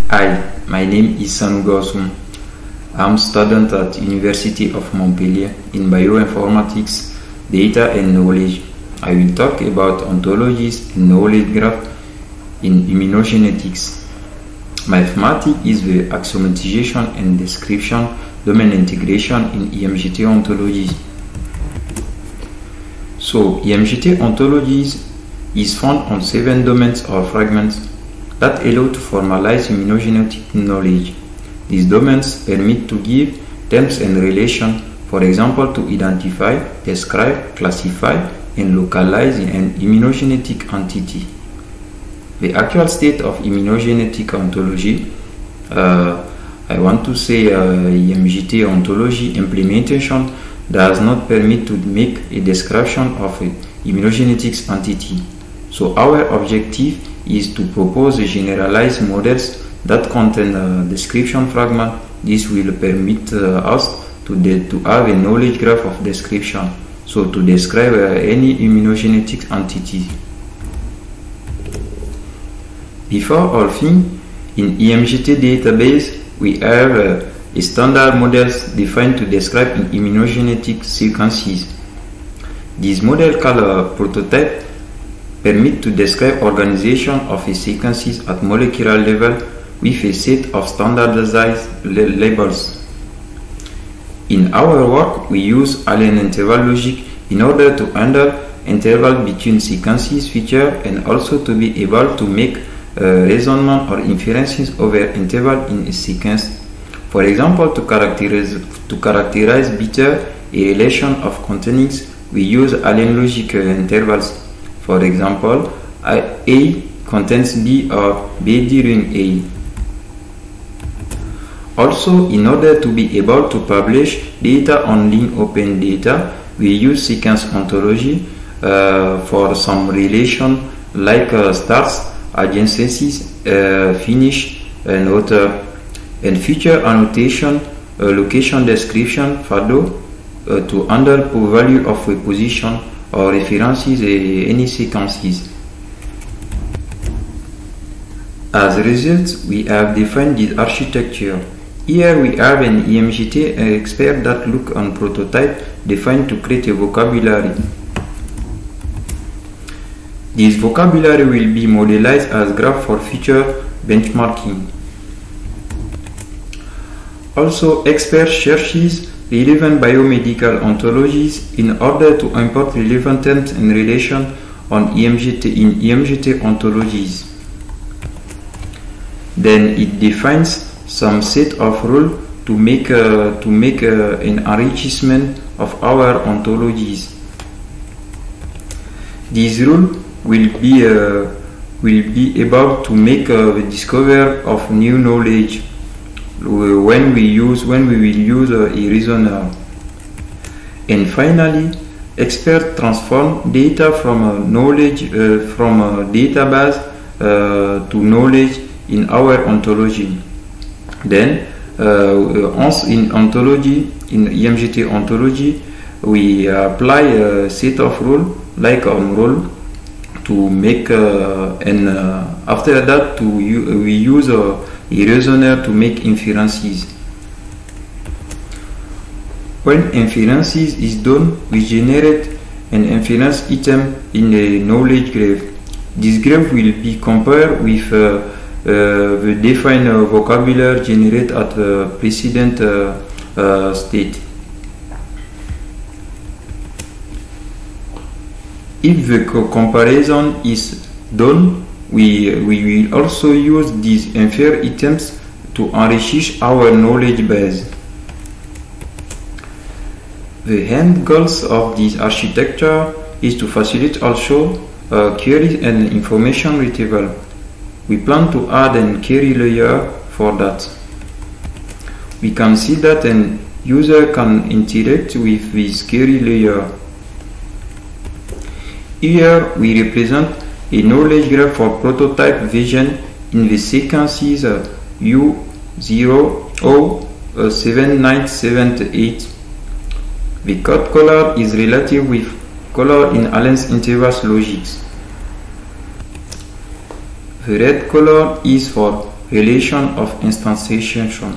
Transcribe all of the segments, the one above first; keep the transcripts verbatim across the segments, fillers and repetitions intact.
Hi, my name is Sanu Gaussum. I'm a student at University of Montpellier in Bioinformatics, Data and Knowledge. I will talk about ontologies and knowledge graph in immunogenetics. Mathematics is the axiomatization and description domain integration in E M G T ontologies. So, E M G T ontologies is found on seven domains or fragments that allow to formalize immunogenetic knowledge. These domains permit to give terms and relations, for example, to identify, describe, classify, and localize an immunogenetic entity. The actual state of immunogenetic ontology, uh, I want to say uh, E M G T ontology implementation does not permit to make a description of an immunogenetic entity. So our objective is to propose generalized models that contain a description fragment. This will permit uh, us to, to have a knowledge graph of description, so to describe uh, any immunogenetic entity. Before all things, in E M G T database, we have uh, a standard models defined to describe immunogenetic sequences. This model called a prototype permit to describe organization of a sequences at molecular level with a set of standardized labels. In our work, we use Allen interval logic in order to handle interval between sequences feature and also to be able to make uh, reasonement or inferences over interval in a sequence. For example, to characterize to characterize better a relation of containings, we use Allen logic uh, intervals. For example, A contains B or B during A. Also, in order to be able to publish data on link open data, we use sequence ontology uh, for some relation like uh, starts, adjacencies, uh, finish, and author, and feature annotation, uh, location description, F A D O, uh, to handle value of a position or references uh, any sequences. As a result, we have defined this architecture. Here we have an E M G T expert that look on prototype defined to create a vocabulary. This vocabulary will be modelized as graph for future benchmarking. Also, expert searches relevant biomedical ontologies in order to import relevant terms and relations on E M G T in E M G T ontologies. Then it defines some set of rules to make uh, to make uh, an enrichment of our ontologies. These rules will be uh, will be able to make uh, the discovery of new knowledge when we use when we will use uh, a reasoner. And finally, experts transform data from uh, knowledge uh, from a database uh, to knowledge in our ontology. Then, uh, in ontology, in E M G T ontology, we apply a set of rules like on rule to make uh, and uh, after that to we use a, a reasoner to make inferences. When inferences is done, we generate an inference item in the knowledge graph. This graph will be compared with uh, uh, the defined uh, vocabulary generated at the precedent uh, uh, state. If the co comparison is done, we, we will also use these infer items to enrich our knowledge base. The end goals of this architecture is to facilitate also uh, query and information retrieval. We plan to add a query layer for that. We can see that a user can interact with this query layer. Here we represent a knowledge graph for prototype vision in the sequences uh, U zero zero seven nine seven eight. The code color is relative with color in Allen's intervals logics. The red color is for relation of instantiation.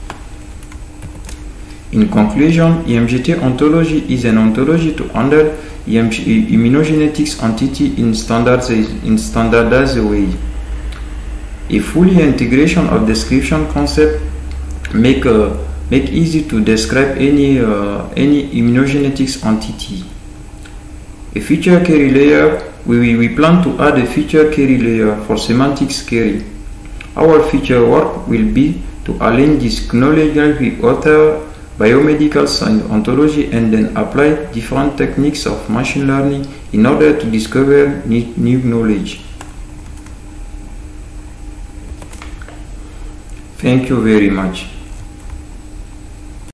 In conclusion, E M G T ontology is an ontology to handle immunogenetics entity in standardized, in standardized way. A fully integration of description concept make uh, make easy to describe any uh, any immunogenetics entity. A feature query layer, we, we plan to add a feature query layer for semantics query. Our feature work will be to align this knowledge with other biomedical science ontology and then apply different techniques of machine learning in order to discover new knowledge. Thank you very much.